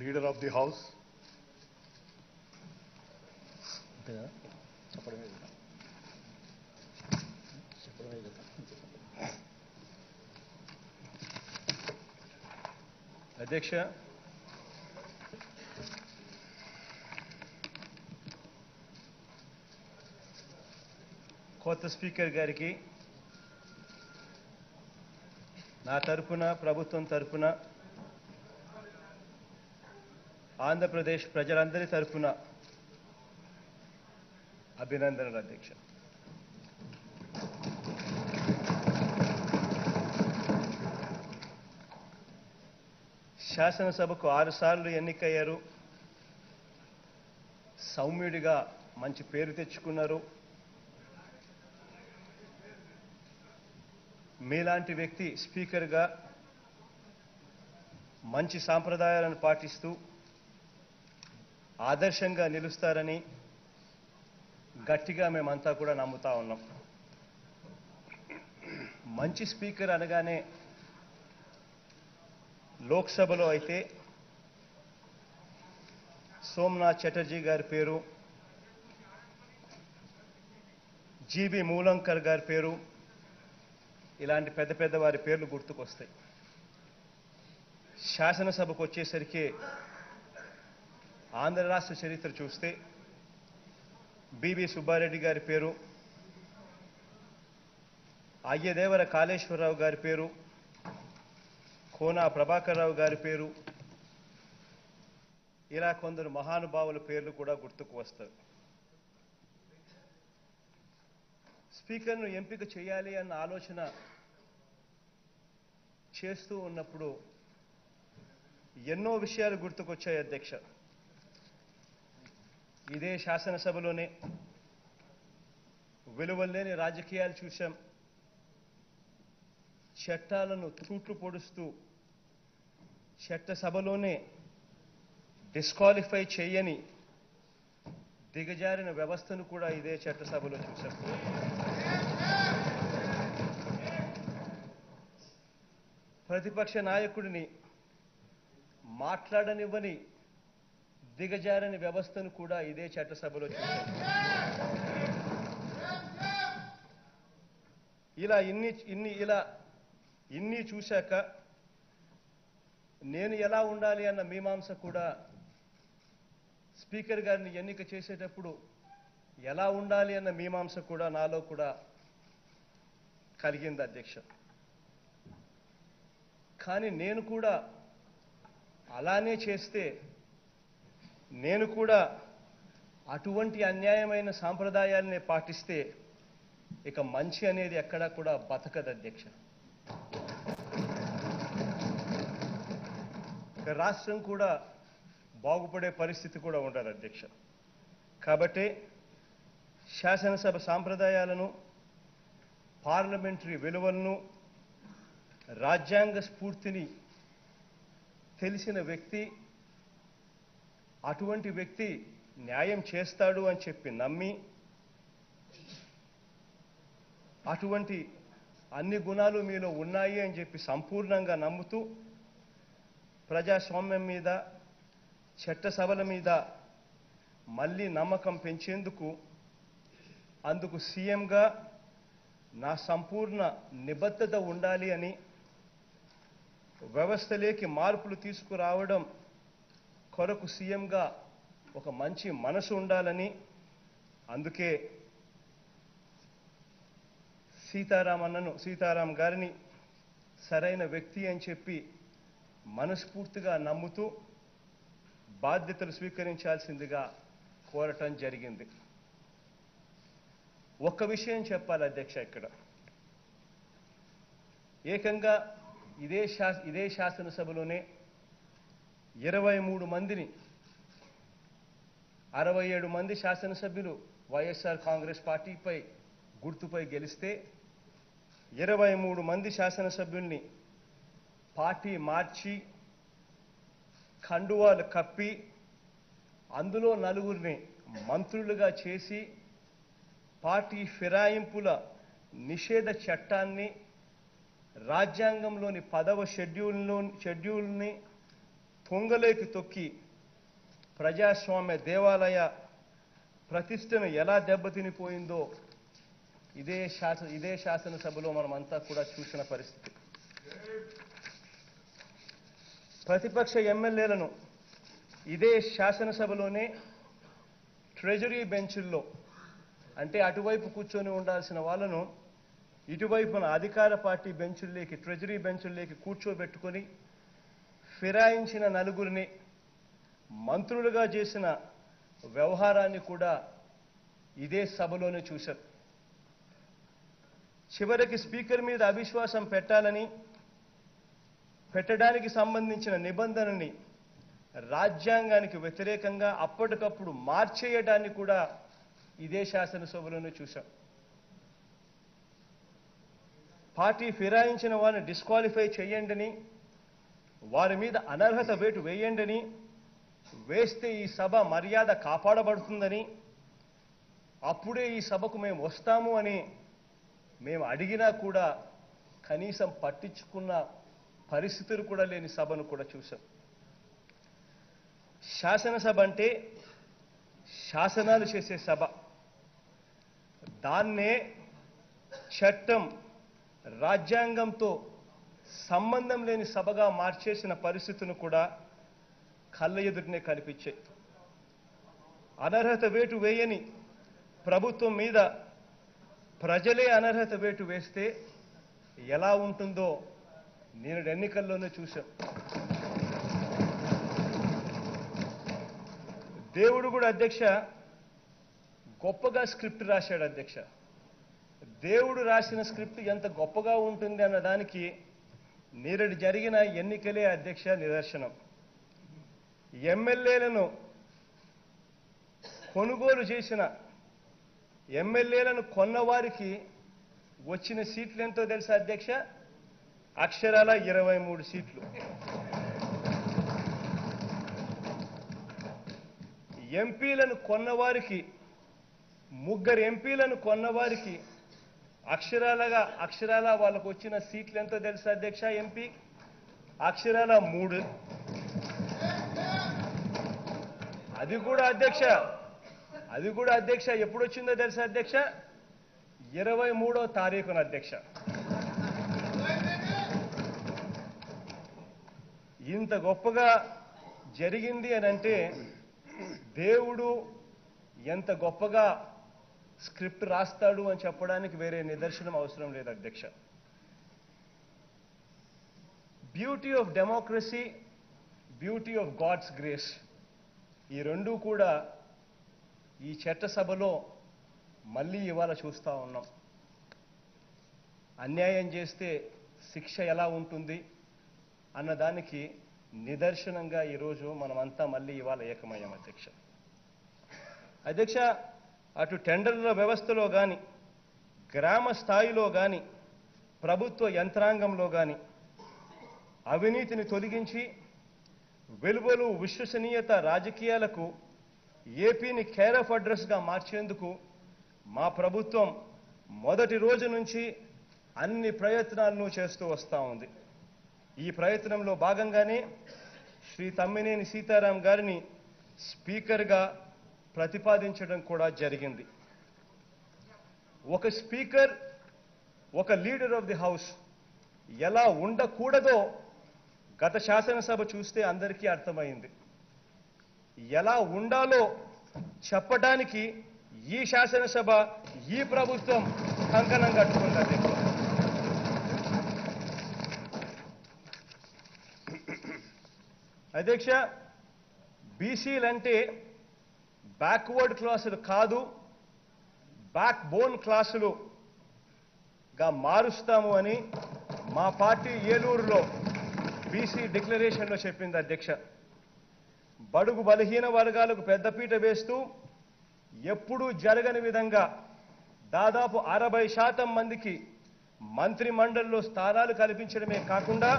Leader of the House. అధ్యక్ష, కొత్త speaker గారికి నా తరపున, ప్రభుత్వం తరపున, ఆంధ్రప్రదేశ్ ప్రజలందరి తరపున అభినందనలు అధ్యక్ష. శాసనసభకు 6 సార్లు ఎన్నికయ్యారు. సౌమ్యుడిగా మంచి పేరు తెచ్చుకున్నారు. మీలాంటి వ్యక్తి స్పీకర్గా మంచి సాంప్రదాయాలను పాటిస్తూ ఆదర్శంగా నిలుస్తారని గట్టిగా మేమంతా కూడా నమ్ముతా ఉన్నాం. మంచి స్పీకర్ అనగానే లోక్సభలో అయితే సోమనాథ్ చటర్జీ గారి పేరు, జీబీ మూలంకర్ గారి పేరు, ఇలాంటి పెద్ద పెద్ద వారి పేర్లు గుర్తుకొస్తాయి. శాసనసభకు వచ్చేసరికి ఆంధ్ర రాష్ట్ర చరిత్ర చూస్తే బివి సుబ్బారెడ్డి గారి పేరు, అయ్యదేవర కాళేశ్వరరావు గారి పేరు, కోనా ప్రభాకర్ రావు గారి పేరు, ఇలా కొందరు మహానుభావుల పేర్లు కూడా గుర్తుకు వస్తారు. స్పీకర్ను ఎంపిక చేయాలి అన్న ఆలోచన చేస్తూ ఉన్నప్పుడు ఎన్నో విషయాలు గుర్తుకొచ్చాయి అధ్యక్ష. ఇదే శాసనసభలోనే విలువలేని రాజకీయాలు చూశాం. చట్టాలను తూట్లు పొడుస్తూ చట్టసభలోనే డిస్క్వాలిఫై చేయని దిగజారిన వ్యవస్థను కూడా ఇదే చట్టసభలో చూశాం. ప్రతిపక్ష నాయకుడిని మాట్లాడనివ్వని దిగజారని వ్యవస్థను కూడా ఇదే చట్టసభలో చూశాం. ఇన్ని చూశాక నేను ఎలా ఉండాలి అన్న మీమాంస కూడా స్పీకర్ గారిని ఎన్నిక చేసేటప్పుడు ఎలా ఉండాలి అన్న మీమాంస కూడా నాలో కూడా కలిగింది అధ్యక్ష. కానీ నేను కూడా అలానే చేస్తే, నేను కూడా అటువంటి అన్యాయమైన సాంప్రదాయాలనే పాటిస్తే ఇక మంచి అనేది ఎక్కడా కూడా బతకదు అధ్యక్ష. ఇక రాష్ట్రం కూడా బాగుపడే పరిస్థితి కూడా ఉండదు అధ్యక్ష. కాబట్టి శాసనసభ సాంప్రదాయాలను, పార్లమెంటరీ విలువలను, రాజ్యాంగ స్ఫూర్తిని తెలిసిన వ్యక్తి, అటువంటి వ్యక్తి న్యాయం చేస్తాడు అని చెప్పి నమ్మి, అటువంటి అన్ని గుణాలు మీలో ఉన్నాయి అని చెప్పి సంపూర్ణంగా నమ్ముతూ ప్రజాస్వామ్యం మీద, చట్టసభల మీద మళ్ళీ నమ్మకం పెంచేందుకు, అందుకు సీఎంగా నా సంపూర్ణ నిబద్ధత ఉండాలి అని, వ్యవస్థలోకి మార్పులు తీసుకురావడం కొరకు సీఎంగా ఒక మంచి మనసు ఉండాలని, అందుకే సీతారాం గారిని సరైన వ్యక్తి అని చెప్పి మనస్ఫూర్తిగా నమ్ముతూ బాధ్యతలు స్వీకరించాల్సిందిగా కోరటం జరిగింది. ఒక్క విషయం చెప్పాలి అధ్యక్ష, ఇక్కడ ఏకంగా ఇదే శాసనసభలోనే 23 మందిని, 67 మంది శాసనసభ్యులు వైఎస్ఆర్ కాంగ్రెస్ పార్టీపై గుర్తుపై గెలిస్తే 23 మంది శాసనసభ్యుల్ని పార్టీ మార్చి కండువాలు కప్పి అందులో 4గురిని మంత్రులుగా చేసి పార్టీ ఫిరాయింపుల నిషేధ చట్టాన్ని, రాజ్యాంగంలోని 10వ షెడ్యూల్ని పొంగలేకి తొక్కి ప్రజాస్వామ్య దేవాలయ ప్రతిష్టను ఎలా దెబ్బతినిపోయిందో ఇదే శాసనసభలో మనమంతా కూడా చూసిన పరిస్థితి. ప్రతిపక్ష ఎమ్మెల్యేలను ఇదే శాసనసభలోనే ట్రెజరీ బెంచుల్లో, అంటే అటువైపు కూర్చొని ఉండాల్సిన వాళ్ళను ఇటువైపున అధికార పార్టీ బెంచుల్లోకి, ట్రెజరీ బెంచుల్లోకి కూర్చోబెట్టుకొని ఫిరాయించిన నలుగురిని మంత్రులుగా చేసిన వ్యవహారాన్ని కూడా ఇదే సభలోనే చూశారు. చివరికి స్పీకర్ మీద అవిశ్వాసం పెట్టడానికి సంబంధించిన నిబంధనని రాజ్యాంగానికి వ్యతిరేకంగా అప్పటికప్పుడు మార్చేయడాన్ని కూడా ఇదే శాసనసభలోనే చూశాం. పార్టీ ఫిరాయించిన వారిని డిస్క్వాలిఫై చేయండని, వారి మీద అనర్హత వేటు వేయండని, వేస్తే ఈ సభ మర్యాద కాపాడబడుతుందని, అప్పుడే ఈ సభకు మేము వస్తాము అని మేము అడిగినా కూడా కనీసం పట్టించుకున్న పరిస్థితులు కూడా లేని సభను కూడా చూశాం. శాసనసభ అంటే శాసనాలు చేసే సభ. దాన్నే చట్టం, రాజ్యాంగంతో సంబంధం లేని సభగా మార్చేసిన పరిస్థితులను కూడా కళ్ళ ఎదుటనే కనిపించాయి. అనర్హత వేటు వేయని ప్రభుత్వం మీద ప్రజలే అనర్హత వేటు వేస్తే ఎలా ఉంటుందో నేను ఎన్నికల్లోనే చూశాం. దేవుడు కూడా అధ్యక్ష గొప్పగా స్క్రిప్ట్ రాశాడు అధ్యక్ష. దేవుడు రాసిన స్క్రిప్ట్ ఎంత గొప్పగా ఉంటుంది అన్న దానికి నేరడి జరిగిన ఎన్నికలే అధ్యక్ష నిదర్శనం. ఎమ్మెల్యేలను కొనుగోలు చేసిన ఎమ్మెల్యేలను కొన్నవారికి వచ్చిన సీట్లు ఎంతో తెలుసా అధ్యక్ష? అక్షరాల 23 సీట్లు. ఎంపీలను కొన్నవారికి, 3 ఎంపీలను కొన్నవారికి అక్షరాల వాళ్ళకు వచ్చిన సీట్లు ఎంతో తెలుసా అధ్యక్ష? ఎంపీ అక్షరాల 3. అది కూడా అధ్యక్ష ఎప్పుడు వచ్చిందో తెలుసా అధ్యక్ష? 23వ తారీఖున అధ్యక్ష. ఇంత గొప్పగా జరిగింది అని అంటే దేవుడు ఎంత గొప్పగా స్క్రిప్ట్ రాస్తాడు అని చెప్పడానికి వేరే నిదర్శనం అవసరం లేదు అధ్యక్ష. Beauty of democracy, beauty of God's grace, ఈ రెండూ కూడా ఈ చట్టసభలో మళ్ళీ ఇవాళ చూస్తూ ఉన్నాం. అన్యాయం చేస్తే శిక్ష ఎలా ఉంటుంది అన్నదానికి నిదర్శనంగా ఈరోజు మనమంతా మళ్ళీ ఇవాళ ఏకమయ్యాం అధ్యక్ష. అటు టెండర్ల వ్యవస్థలో కానీ, గ్రామ స్థాయిలో కానీ, ప్రభుత్వ యంత్రాంగంలో కానీ అవినీతిని తొలగించి వెలువలు విశ్వసనీయత రాజకీయాలకు ఏపీని కేర్ ఆఫ్ అడ్రస్గా మార్చేందుకు మా ప్రభుత్వం మొదటి రోజు నుంచి అన్ని ప్రయత్నాలను చేస్తూ వస్తూ ఉంది. ఈ ప్రయత్నంలో భాగంగానే శ్రీ తమ్మినేని సీతారాం గారిని స్పీకర్గా ప్రతిపాదించడం కూడా జరిగింది. ఒక స్పీకర్, ఒక లీడర్ ఆఫ్ ది హౌస్ ఎలా ఉండకూడదో గత శాసనసభ చూస్తే అందరికీ అర్థమైంది. ఎలా ఉండాలో చెప్పడానికి ఈ శాసనసభ, ఈ ప్రభుత్వం కంకణం కట్టుకుంది అధ్యక్ష. అధ్యక్ష, బీసీలంటే బ్యాక్వర్డ్ క్లాసులు కాదు, బ్యాక్ బోన్ క్లాసులుగా మారుస్తాము అని మా పార్టీ ఏలూరులో బీసీ డిక్లరేషన్లో చెప్పింది అధ్యక్ష. బడుగు బలహీన వర్గాలకు పెద్దపీట వేస్తూ ఎప్పుడూ జరగని విధంగా దాదాపు 60% మందికి మంత్రి మండలిలో స్థానాలు కల్పించడమే కాకుండా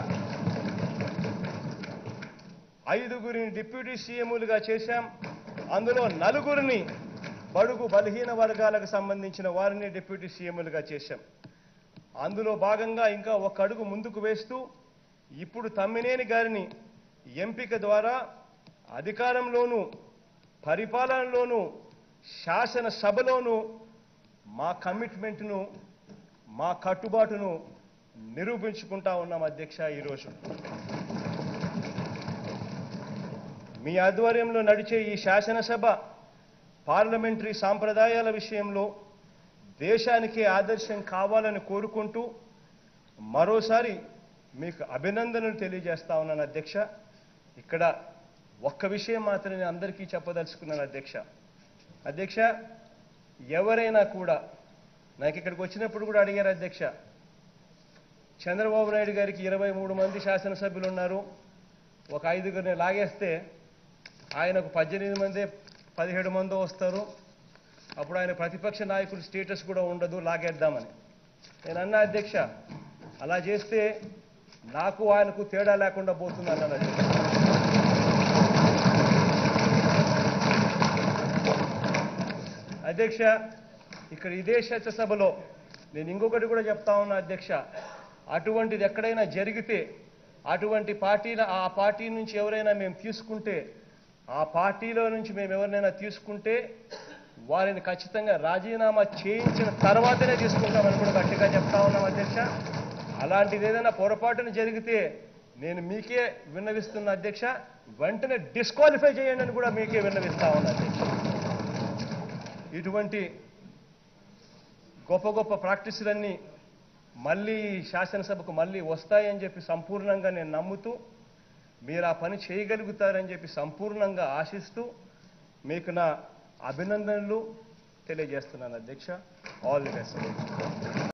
5గురిని డిప్యూటీ సీఎంలుగా చేశాం. అందులో 4గురిని బడుగు బలహీన వర్గాలకు సంబంధించిన వారిని డిప్యూటీ సీఎంలుగా చేశాం. అందులో భాగంగా ఇంకా ఒక అడుగు ముందుకు వేస్తూ ఇప్పుడు తమ్మినేని గారిని ఎంపిక ద్వారా అధికారంలోనూ పరిపాలనలోనూ శాసనసభలోనూ మా కమిట్మెంట్ను మా కట్టుబాటును నిరూపించుకుంటా ఉన్నాం అధ్యక్ష. ఈరోజు మీ ఆధ్వర్యంలో నడిచే ఈ శాసనసభ పార్లమెంటరీ సాంప్రదాయాల విషయంలో దేశానికే ఆదర్శం కావాలని కోరుకుంటూ మరోసారి మీకు అభినందనలు తెలియజేస్తా ఉన్నాను అధ్యక్ష. ఇక్కడ ఒక్క విషయం మాత్రం నేను అందరికీ చెప్పదలుచుకున్నాను అధ్యక్ష. ఎవరైనా కూడా నాకు ఇక్కడికి వచ్చినప్పుడు కూడా అడిగారు అధ్యక్ష, చంద్రబాబు నాయుడు గారికి 23 మంది శాసనసభ్యులు ఉన్నారు, ఒక 5గురిని లాగేస్తే ఆయనకు 18 మంది 17 మందో వస్తారు, అప్పుడు ఆయన ప్రతిపక్ష నాయకుడి స్టేటస్ కూడా ఉండదు, లాగేద్దామని. నేను అన్నా అధ్యక్ష, అలా చేస్తే నాకు ఆయనకు తేడా లేకుండా పోతుంది అన్నాను అధ్యక్ష. అధ్యక్ష, ఇక్కడ ఇదే శాసనసభలో నేను ఇంకొకటి కూడా చెప్తా ఉన్నా అధ్యక్ష, అటువంటిది ఎక్కడైనా జరిగితే అటువంటి ఆ పార్టీ నుంచి ఎవరైనా మేము తీసుకుంటే, ఆ పార్టీలో నుంచి మేము ఎవరినైనా తీసుకుంటే వారిని ఖచ్చితంగా రాజీనామా చేయించిన తర్వాతనే తీసుకుంటామని కూడా గట్టిగా చెప్తా ఉన్నాం అధ్యక్ష. అలాంటిది ఏదైనా పొరపాటున జరిగితే నేను మీకే విన్నవిస్తున్నా అధ్యక్ష, వెంటనే డిస్క్వాలిఫై చేయండి అని కూడా మీకే విన్నవిస్తా ఉన్నా అధ్యక్ష. ఇటువంటి గొప్ప గొప్ప ప్రాక్టీసులన్నీ మళ్ళీ శాసనసభకు మళ్ళీ వస్తాయని చెప్పి సంపూర్ణంగా నేను నమ్ముతూ, మీరు ఆ పని చేయగలుగుతారని చెప్పి సంపూర్ణంగా ఆశిస్తూ మీకు నా అభినందనలు తెలియజేస్తున్నాను అధ్యక్ష. All the best.